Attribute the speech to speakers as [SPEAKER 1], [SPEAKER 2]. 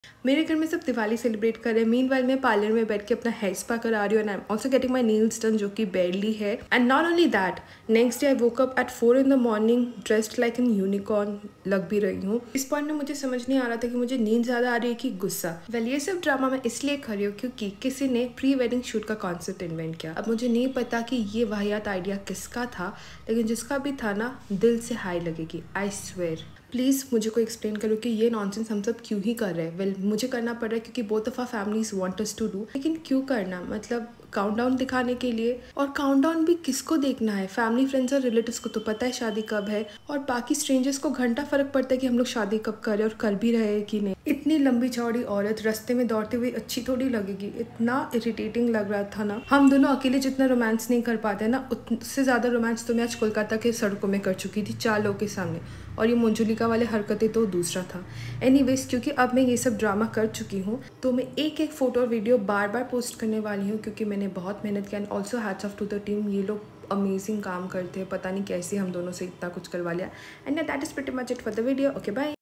[SPEAKER 1] मेरे घर में सब दिवाली सेलिब्रेट कर रहे हैं। मीनवाइल मैं पार्लर में बैठ के अपना हेयर स्पा करा रही हूँ and I am also getting my nails done, जो कि बेडली है। And not only that, next day I woke up at 4 in the morning dressed like an unicorn लग भी रही हूँ। इस पॉइंट में मुझे समझ नहीं आ रहा था कि मुझे नींद ज़्यादा आ रही है कि गुस्सा। वेल ये सब ड्रामा मैं इसलिए कर रही हूँ क्योंकि किसी ने प्री वेडिंग शूट का कॉन्सेप्ट इन्वेंट किया। अब मुझे नहीं पता कि ये वाहियात आइडिया किसका था, लेकिन जिसका भी था ना, दिल से हाई लगेगी, आई स्वेयर। प्लीज़ मुझे कोई एक्सप्लेन करो कि ये नॉनसेंस हम सब क्यों ही कर रहे हैं। वेल मुझे करना पड़ रहा है क्योंकि both of our families want us to do, लेकिन क्यों करना? मतलब काउंटडाउन दिखाने के लिए। और काउंटडाउन भी किसको देखना है? फैमिली, फ्रेंड्स और रिलेटिव्स को तो पता है शादी कब है, और बाकी स्ट्रेंजर्स को घंटा फर्क पड़ता है कि हम लोग शादी कब कर रहे हैं और कर भी रहे हैं कि नहीं। इतनी लंबी चौड़ी औरत रास्ते में दौड़ते हुए अच्छी थोड़ी लगेगी। इतना इरिटेटिंग लग रहा था ना। हम दोनों अकेले जितना रोमांस नहीं कर पाते ना, उससे ज़्यादा रोमांस तो मैं आज कोलकाता के सड़कों में कर चुकी थी 4 लोगों के सामने। और ये मंजुलिका वाले हरकतें तो दूसरा था। एनीवेज, क्योंकि अब मैं ये सब ड्रामा कर चुकी हूँ तो मैं एक एक फ़ोटो और वीडियो बार बार पोस्ट करने वाली हूँ, क्योंकि मैंने बहुत मेहनत किया। And also hats off to the team, ये लोग अमेजिंग काम करते हैं। पता नहीं कैसे हम दोनों से इतना कुछ करवा लिया। And that is pretty much it for the video. Okay bye.